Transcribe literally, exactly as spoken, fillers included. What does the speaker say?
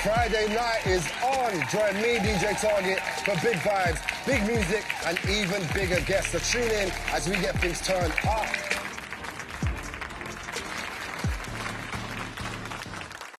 Friday night is on. Join me, D J Target, for big vibes, big music, and even bigger guests. So tune in as we get things turned up.